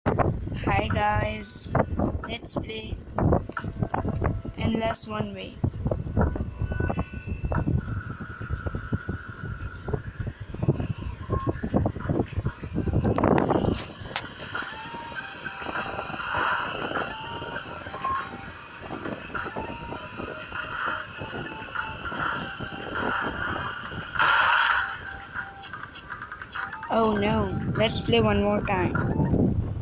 Hi guys, let's play Endless One Way. Oh no, let's play one more time.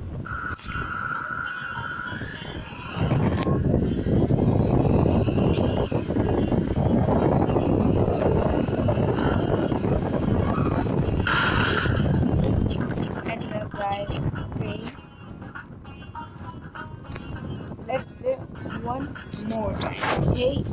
Hello guys, okay, let's play one more time, okay?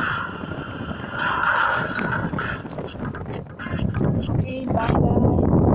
Okay, bye guys.